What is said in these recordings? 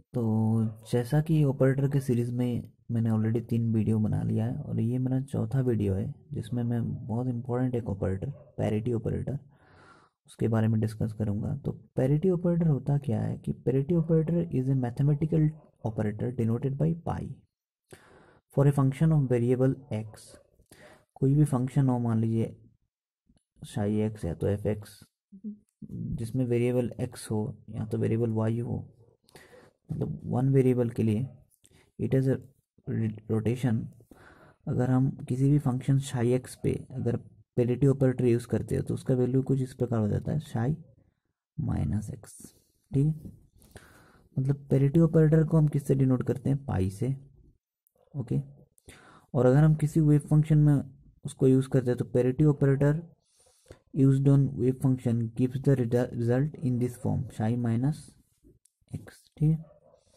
तो जैसा कि ऑपरेटर के सीरीज़ में मैंने ऑलरेडी 3 वीडियो बना लिया है और ये मेरा चौथा वीडियो है जिसमें मैं बहुत इंपॉर्टेंट एक ऑपरेटर पैरिटी ऑपरेटर उसके बारे में डिस्कस करूँगा। तो पैरिटी ऑपरेटर होता क्या है कि parity operator is a mathematical operator denoted by pi for a function of variable X. कोई भी फंक्शन हो, मान लीजिए साई एक्स या तो एफ एक्स, जिसमें वेरिएबल एक्स हो या तो वेरिएबल वाई हो, मतलब वन वेरिएबल के लिए इट इज़ रोटेशन। अगर हम किसी भी फंक्शन साई एक्स पे अगर पेरिटी ऑपरेटर यूज़ करते हो तो उसका वैल्यू कुछ इस प्रकार हो जाता है, साई माइनस एक्स। ठीक है, मतलब पेरिटी ऑपरेटर को हम किससे डिनोट करते हैं, पाई से। ओके, और अगर हम किसी वेव फंक्शन में उसको यूज़ करते हैं तो parity operator used on wave function gives the result in this form, psi minus X. ठीक है,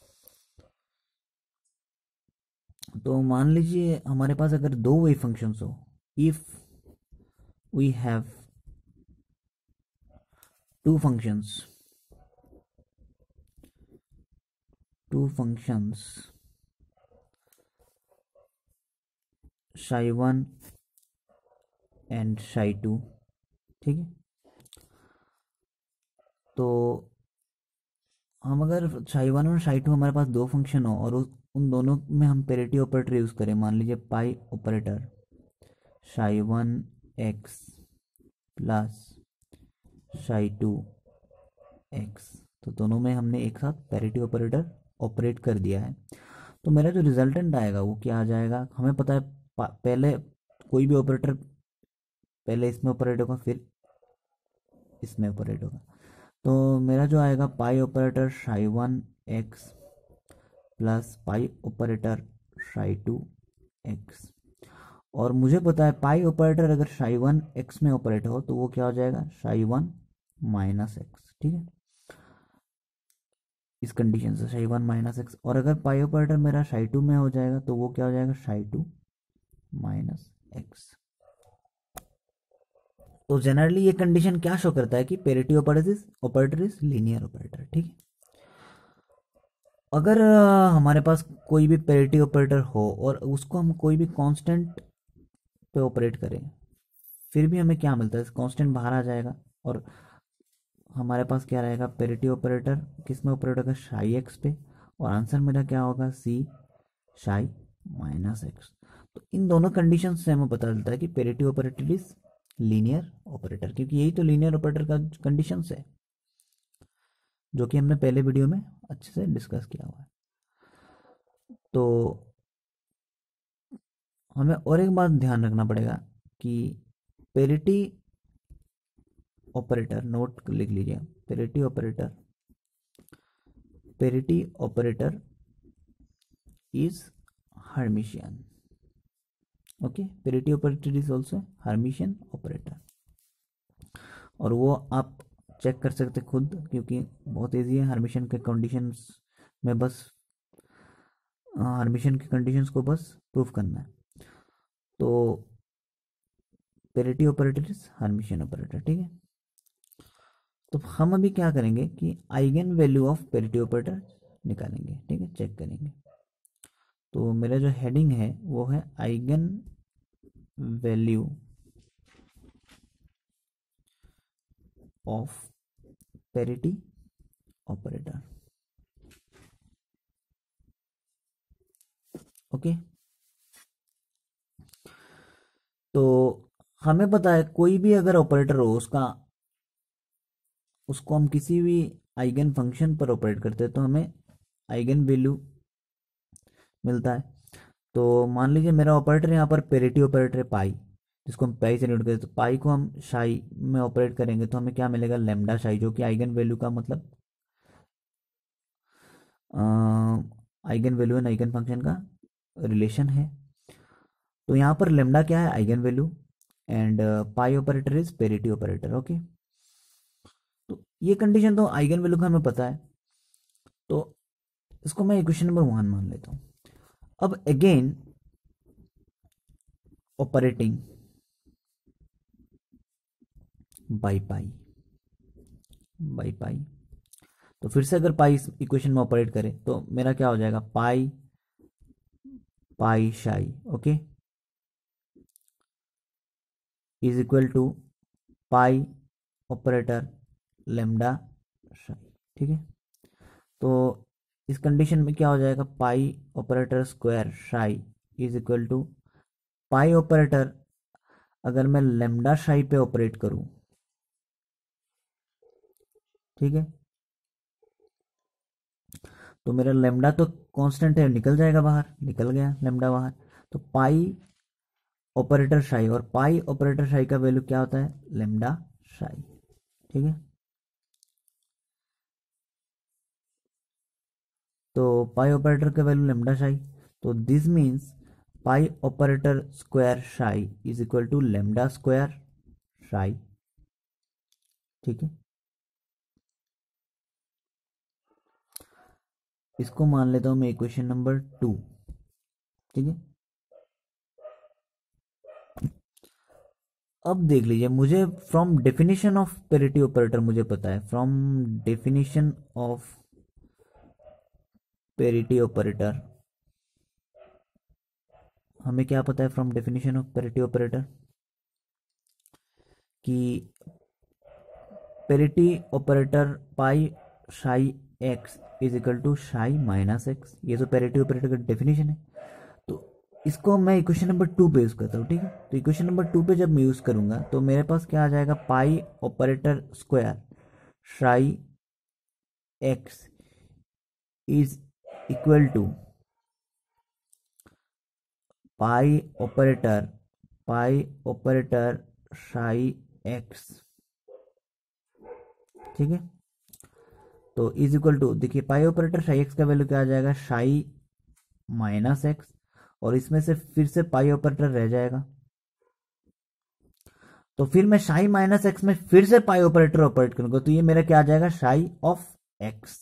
तो मान लीजिए हमारे पास अगर दो वेव फंक्शंस हो, if we have two functions two functions psi1 and psi2। ठीक है, तो हम अगर psi1 और psi2 हमारे पास दो फंक्शन हो और उन दोनों में हम पेरिटी ऑपरेटर यूज़ करें, मान लीजिए pi operator psi1 X plus psi2 X, तो दोनों में हमने एक साथ पैरिटी ऑपरेटर ऑपरेट कर दिया है। तो मेरा जो रिजल्टेंट आएगा वो क्या आ जाएगा, हमें पता है पहले कोई भी ऑपरेटर पहले इसमें ऑपरेट होगा फिर इसमें ऑपरेट होगा। तो मेरा जो आएगा pi operator psi1 X plus pi operator psi2 X, और मुझे पता है पाई ऑपरेटर अगर psi1 एक्स में ऑपरेट हो तो वो क्या हो जाएगा, psi1 माइनस एक्स। ठीक है, इस कंडीशन से psi1 माइनस एक्स, और अगर पाई ऑपरेटर मेरा psi2 में हो जाएगा तो वो क्या हो जाएगा, psi2 माइनस एक्स। तो जनरली ये कंडीशन क्या शो करता है कि parity operator is linear operator. ठीक है, अगर हमारे पास कोई भी पेरिटी ऑपरेटर हो और उसको हम कोई भी कांस्टेंट पे ऑपरेट करें, फिर भी हमें क्या मिलता है, कांस्टेंट बाहर आ जाएगा और हमारे पास क्या रहेगा, पेरिटी ऑपरेटर किस में ऑपरेट होगा, साई एक्स पे, और आंसर मेरा क्या होगा, सी साई माइनस एक्स। तो इन दोनों कंडीशन से हमें पता चलता है कि parity operator is linear operator, क्योंकि यही तो लीनियर ऑपरेटर का कंडीशन है जो कि हमने पहले वीडियो में अच्छे से डिस्कस किया हुआ है। तो हमें और एक बात ध्यान रखना पड़ेगा कि पेरिटी ऑपरेटर, नोट लिख लीजिए, parity operator is Hermitian. Okay, parity operator is also Hermitian operator, और वो आप चेक कर सकते खुद, क्योंकि बहुत ईजी है। हर्मिशियन के कंडीशंस में बस हर्मिशियन की कंडीशंस को बस प्रूफ करना है। तो parity operator is Hermitian operator. ठीक है, तो हम अभी क्या करेंगे कि eigenvalue of parity operator निकालेंगे। ठीक है, चेक करेंगे। तो मेरा जो हेडिंग है वो है eigenvalue of parity operator. Okay, तो हमें पता है कोई भी अगर ऑपरेटर हो उसको हम किसी भी आइगन फंक्शन पर ऑपरेट करते हैं तो हमें आइगन वैल्यू मिलता है। तो मान लीजिए मेरा ऑपरेटर यहाँ पर पेरिटी ऑपरेटर है पाई, जिसको हम पाई से नोट करते हैं, तो पाई को हम शाई में ऑपरेट करेंगे तो हमें क्या मिलेगा, लेमडा शाई, जो कि आइगन वैल्यू का मतलब eigenvalue and eigenfunction का रिलेशन है। तो यहाँ पर लेमडा क्या है, eigenvalue, and pi operator is parity operator. Okay, तो ये कंडीशन तो आइगन वैल्यू का हमें पता है, तो इसको मैं इक्वेशन नंबर 1 मान लेता हूँ। अब अगेन ऑपरेटिंग बाई पाई, तो फिर से अगर पाई इस इक्वेशन में ऑपरेट करें तो मेरा क्या हो जाएगा, pi pi psi, okay, is equal to pi operator lambda psi, ठीक है। तो इस कंडीशन में क्या हो जाएगा, pi operator square psi is equal to pi operator, अगर मैं लेमडा शाई पे ऑपरेट करूं, ठीक है, तो मेरा लेमडा तो कांस्टेंट है, निकल जाएगा बाहर, निकल गया लेमडा बाहर। तो पाई ऑपरेटर शाई, और पाई ऑपरेटर शाई का वैल्यू क्या होता है, लेमडा शाई, ठीक है। तो पाई ऑपरेटर का वैल्यू लेमडा शाई, तो this means pi operator square psi is equal to lambda square psi, ठीक है। इसको मान लेता हूं मैं इक्वेशन नंबर 2, ठीक है। अब देख लीजिए, मुझे from definition of parity operator मुझे पता है, from definition of parity operator हमें क्या पता है, from definition of parity operator कि parity operator pi psi X is equal to psi minus X, ये तो पेरिटी ऑपरेटर का डेफिनेशन है। तो इसको मैं इक्वेशन नंबर 2 पे यूज करता हूँ, ठीक है। तो इक्वेशन नंबर 2 पे जब मैं यूज करूंगा तो मेरे पास क्या आ जाएगा, pi operator square psi X is equal to pi operator psi X, ठीक है। तो इज इक्वल टू, देखिए पाई ऑपरेटर शाई एक्स का वैल्यू क्या आ जाएगा, शाई माइनस एक्स, और इसमें से फिर से पाई ऑपरेटर रह जाएगा, तो फिर मैं शाई माइनस एक्स में फिर से पाई ऑपरेटर ऑपरेट करूंगा, तो ये मेरा क्या आ जाएगा, शाई ऑफ एक्स।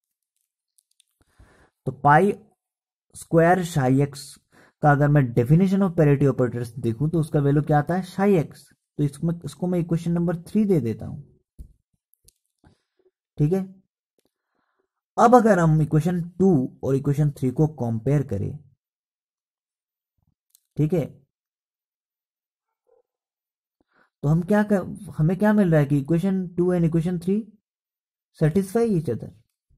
तो पाई स्क्वायर शाई एक्स का अगर मैं डेफिनेशन ऑफ पेरिटी ऑपरेटर्स देखूं तो उसका वैल्यू क्या आता है, शाई एक्स। तो इसको मैं इक्वेशन नंबर 3 दे देता हूं, ठीक है। अब अगर हम इक्वेशन 2 और इक्वेशन 3 को कंपेयर करें, ठीक है, तो हमें क्या मिल रहा है कि equation 2 and equation 3 satisfy each other,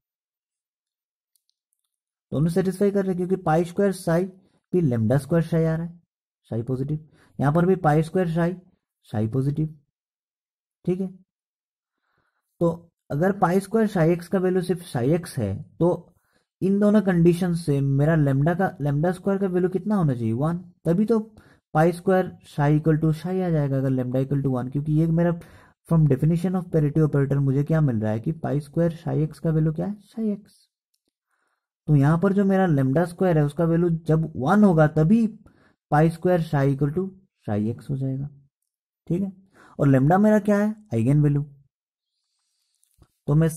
दोनों सेटिस्फाई कर रहे हैं, क्योंकि पाई स्क्वायर साई भी लेमडा स्क्वायर शाई आ रहा है, शाई पॉजिटिव, यहां पर भी पाई स्क्वायर शाई शाई पॉजिटिव, ठीक है। तो अगर पाई स्क्वायर शाई एक्स का वैल्यू सिर्फ शाई एक्स है, तो इन दोनों कंडीशन से मेरा लेमडा स्क्वायर का वैल्यू कितना होना चाहिए, 1, तभी तो pi square psi equal to psi आ जाएगा, अगर लेमडा इक्वल टू 1, क्योंकि ये मेरा from definition of parity operator मुझे क्या मिल रहा है कि पाई स्क्वायर शाई एक्स का वैल्यू क्या है, शाई एक्स। तो यहां पर जो मेरा लेमडा स्क्वायर है उसका वैल्यू जब 1 होगा तभी pi square psi equal to psi X हो जाएगा, ठीक है। और लेमडा मेरा क्या है, आइगन वैल्यू। तो मैं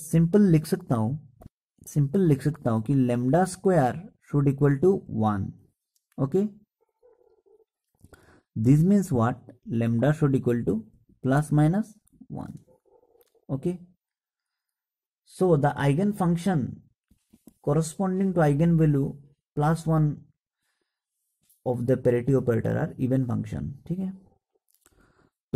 सिंपल लिख सकता हूं कि lambda square should equal to 1, okay. This means what, lambda should equal to plus minus 1, okay. So the eigenfunction corresponding to eigenvalue plus 1 of the parity operator are even function, ठीक है। तो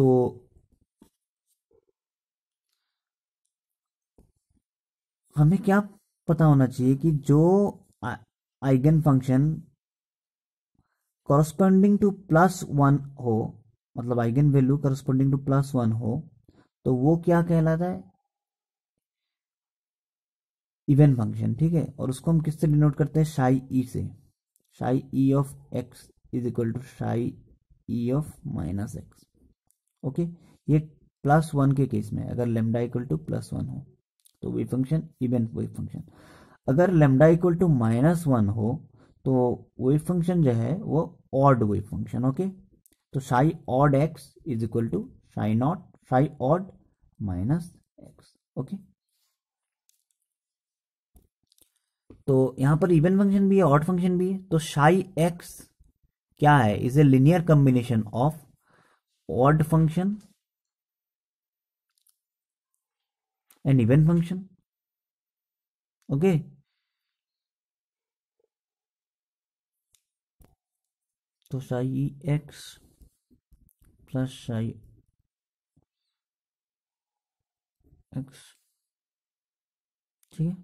हमें क्या पता होना चाहिए कि जो eigenfunction corresponding to plus 1 हो, मतलब eigenvalue corresponding to plus 1 हो, तो वो क्या कहलाता है, इवन फंक्शन, ठीक है। और उसको हम किससे डिनोट करते हैं, शाई ई से, psi E of X is equal to psi E of minus X, okay. ये प्लस 1 के केस में अगर लेमडा इक्वल टू प्लस 1 हो तो wave function even wave function, अगर लेमडा इक्वल टू माइनस 1 हो तो वेव फंक्शन जो है वो ऑड वेव फंक्शन, ओके। तो psi odd X is equal to psi odd minus X, okay. तो यहां पर इवन फंक्शन भी है, ऑड फंक्शन भी है, तो शाई एक्स क्या है, is a linear combination of odd function and even function, okay. तो psi X plus psi X, ठीक है।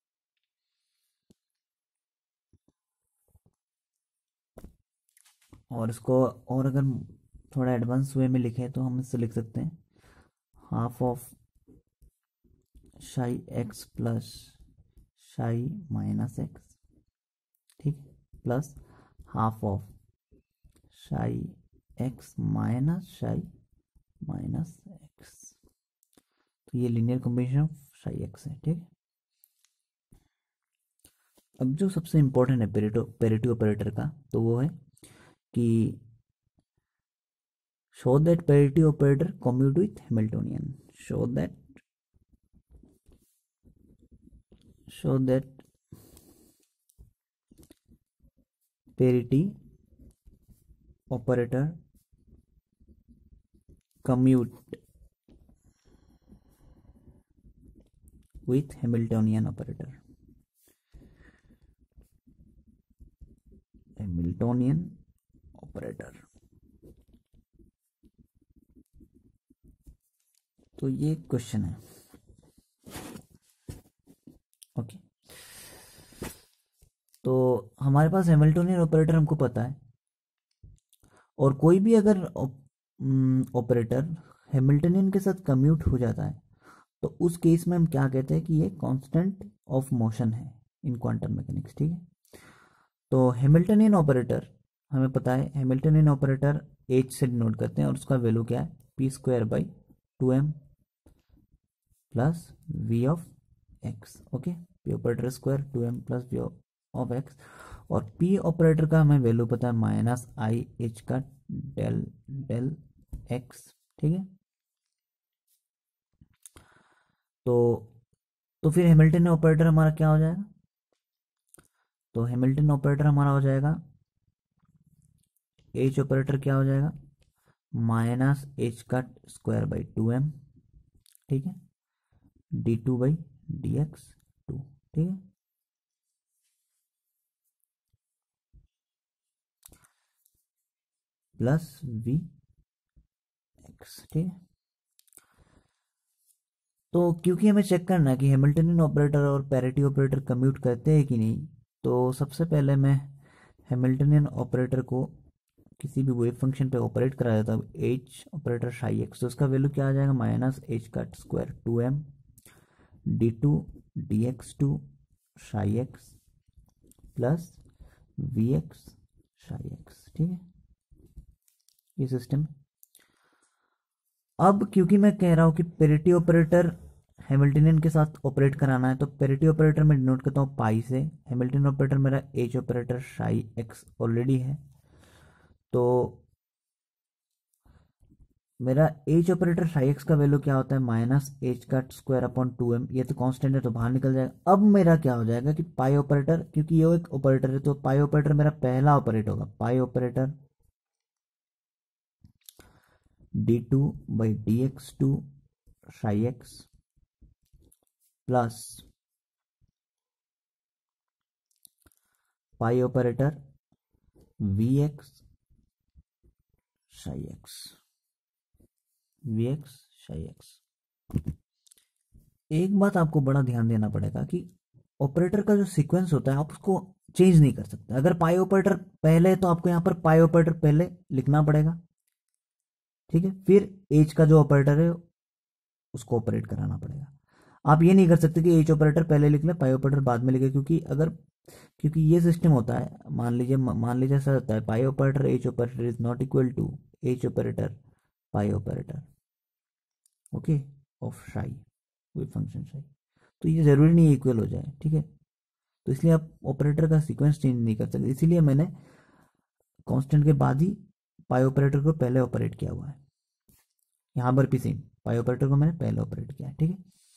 और इसको और अगर थोड़ा एडवांस वे में लिखें तो हम इससे लिख सकते हैं half of psi X plus psi minus X, ठीक, plus half of psi X minus psi minus X. तो ये linear combination of psi X है, ठीक। अब जो सबसे इंपॉर्टेंट है पेरेटो ऑपरेटर का, तो वो है कि show that parity operator commute with Hamiltonian. Show that parity operator commute with Hamiltonian operator. Hamiltonian operator. तो ये क्वेश्चन है, ओके। तो हमारे पास हैमिल्टोनियन ऑपरेटर हमको पता है, और कोई भी अगर ऑपरेटर हैमिल्टोनियन के साथ कम्यूट हो जाता है तो उस केस में हम क्या कहते हैं कि ये कांस्टेंट ऑफ मोशन है इन क्वांटम मैकेनिक्स, ठीक है। तो हैमिल्टोनियन ऑपरेटर हमें पता है, हैमिल्टोनियन ऑपरेटर एच से डिनोट करते हैं और उसका वैल्यू क्या है, P square by 2m plus V of X, okay. P operator square 2m plus V of X, और पी ऑपरेटर का हमें वैल्यू पता है माइनस आई एच का डेल डेल एक्स, ठीक है। तो फिर हैमिल्टन ऑपरेटर हमारा क्या हो जाएगा, तो हैमिल्टन ऑपरेटर हमारा हो जाएगा, एच ऑपरेटर क्या हो जाएगा, माइनस एच का स्क्वायर बाई 2m, ठीक है, D two by D X two, ठीक है, प्लस वी एक्स, ठीक है। तो क्योंकि हमें चेक करना है कि हैमिल्टनियन ऑपरेटर और पैरिटी ऑपरेटर कम्यूट करते हैं कि नहीं, तो सबसे पहले मैं हैमिल्टनियन ऑपरेटर को किसी भी वेव फंक्शन पे ऑपरेट करा देता हूँ, एच ऑपरेटर साई एक्स, तो उसका वैल्यू क्या आ जाएगा, माइनस एच का square 2m D two D X two psi X plus V X psi X, ठीक है, ये सिस्टम। अब क्योंकि मैं कह रहा हूं कि पेरिटी ऑपरेटर हैमिल्टनियन के साथ ऑपरेट कराना है, तो पेरिटी ऑपरेटर में डिनोट करता हूँ पाई से, हैमिल्टन ऑपरेटर मेरा H operator psi X already है, तो मेरा एच ऑपरेटर साई एक्स का वैल्यू क्या होता है, माइनस एच का स्क्वायर अपॉन 2m, ये तो कांस्टेंट है तो बाहर निकल जाएगा। अब मेरा क्या हो जाएगा कि पाई ऑपरेटर, क्योंकि ये एक ऑपरेटर है तो पाई ऑपरेटर मेरा पहला ऑपरेट होगा, pi operator D two by D X two psi X plus pi operator V X psi X, V X psi X. एक बात आपको बड़ा ध्यान देना पड़ेगा कि ऑपरेटर का जो सीक्वेंस होता है आप उसको चेंज नहीं कर सकते। अगर पाई ऑपरेटर पहले है तो आपको यहाँ पर पाई ऑपरेटर पहले लिखना पड़ेगा, ठीक है, फिर एच का जो ऑपरेटर है उसको ऑपरेट कराना पड़ेगा। आप ये नहीं कर सकते कि एच ऑपरेटर पहले लिख ले पाई ऑपरेटर बाद में लिखे, क्योंकि ये सिस्टम होता है, मान लीजिए ऐसा होता है, pi operator H operator is not equal to H operator pi operator, okay, of psi, कोई फंक्शन साई। तो ये जरूरी नहीं इक्वल हो जाए, ठीक है। तो इसलिए आप ऑपरेटर का सीक्वेंस चेंज नहीं कर सकते, इसीलिए मैंने कांस्टेंट के बाद ही पाई ऑपरेटर को पहले ऑपरेट किया हुआ है। यहाँ पर भी सेम, पाई ऑपरेटर को मैंने पहले ऑपरेट किया है, ठीक है।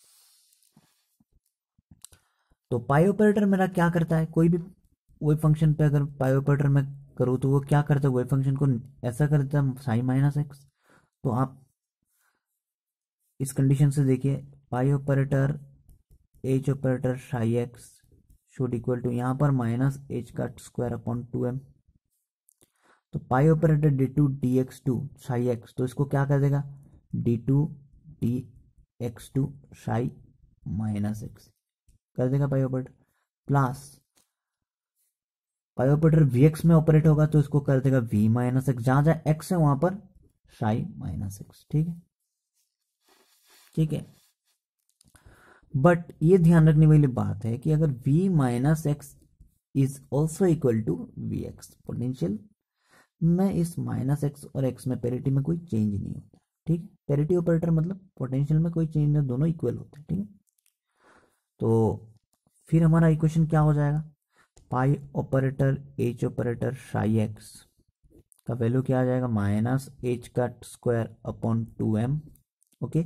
तो पाई ऑपरेटर मेरा क्या करता है, कोई भी वेव फंक्शन पे अगर पाई ऑपरेटर में करूँ तो वो क्या करता है, वेव फंक्शन को ऐसा कर देता है साई माइनस एक्स। तो आप इस कंडीशन से देखिए, pi operator H operator psi X should equal to, यहाँ पर माइनस एच का स्क्वायर अपॉन 2m, तो pi operator D two D X two psi X, तो इसको क्या कर देगा, D two D X two psi minus X कर देगा pi operator, plus pi operator V X में ऑपरेट होगा तो इसको कर देगा वी माइनस एक्स, जहां जहां एक्स है वहां पर साई माइनस एक्स। ठीक है, ठीक है। बट ये ध्यान रखने वाली बात है कि अगर v minus X is also equal to V X potential में, इस माइनस एक्स और एक्स में पेरिटी में कोई चेंज नहीं होता। ठीक है, पेरिटी ऑपरेटर मतलब पोटेंशियल में कोई चेंज नहीं, दोनों इक्वल होते हैं। ठीक है, तो फिर हमारा इक्वेशन क्या हो जाएगा, pi operator H operator psi X का वैल्यू क्या आ जाएगा, माइनस एच का square upon 2m, okay,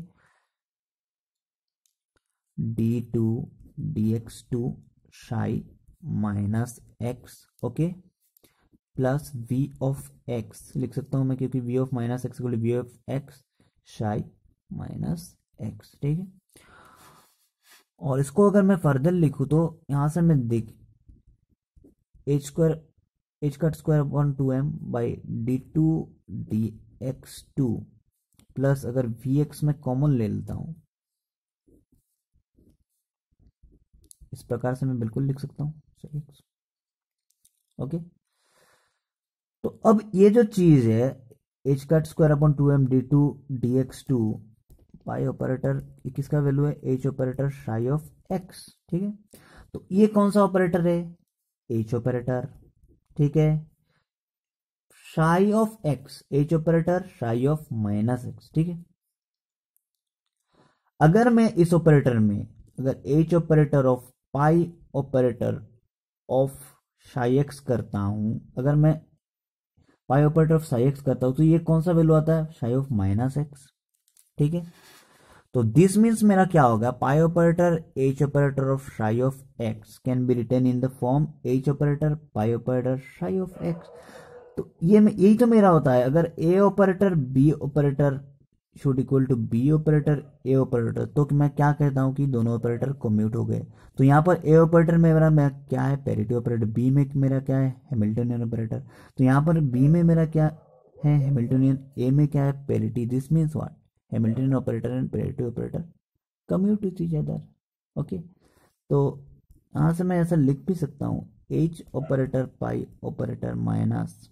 D two D X two psi minus X, okay, plus V of X लिख सकता हूं मैं, क्योंकि वी ऑफ माइनस एक्स को V of X psi minus X. ठीक है, और इसको अगर मैं फर्दर लिखूं तो यहां से मैं देख एच का square upon 2m by D two D X two plus, अगर वी एक्स में कॉमन ले लेता हूं इस प्रकार से मैं बिल्कुल लिख सकता हूं, सही, ओके। तो अब ये जो चीज है एच का square upon 2m D two D X two pi operator, किसका वैल्यू है, H operator psi of X. ठीक है, तो ये कौन सा ऑपरेटर है, एच ऑपरेटर। ठीक है, psi of X, H operator psi of minus X. ठीक है, अगर मैं इस ऑपरेटर में अगर H operator of pi operator of psi X करता हूं, अगर मैं pi operator of psi X करता हूं तो ये कौन सा वैल्यू आता है, साई ऑफ माइनस एक्स। ठीक है, तो दिस मीन्स मेरा क्या होगा, pi operator H operator of psi of X can be written in the form H operator pi operator psi of X. तो ये यही तो मेरा होता है, अगर A operator B operator should equal to B operator A operator, तो मैं क्या कहता हूं कि दोनों ऑपरेटर कम्यूट हो गए। तो यहां पर ए ऑपरेटर में मेरा क्या है, पैरिटी ऑपरेटर, बी में मेरा क्या है, हैमिल्टनियन ऑपरेटर, तो यहां पर बी में मेरा क्या है, हैमिल्टनियन, ए में क्या है, parity. This means what, Hamiltonian operator and parity operator commute with each other. Okay, तो यहां से मैं ऐसा लिख भी सकता हूं, H operator pi operator minus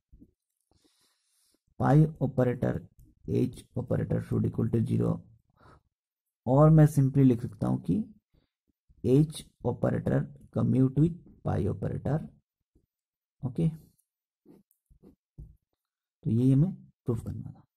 pi operator H operator should equal to 0, और मैं सिंपली लिख सकता हूं कि H operator commute with pi operator. Okay, तो ये हमें प्रूफ करना था।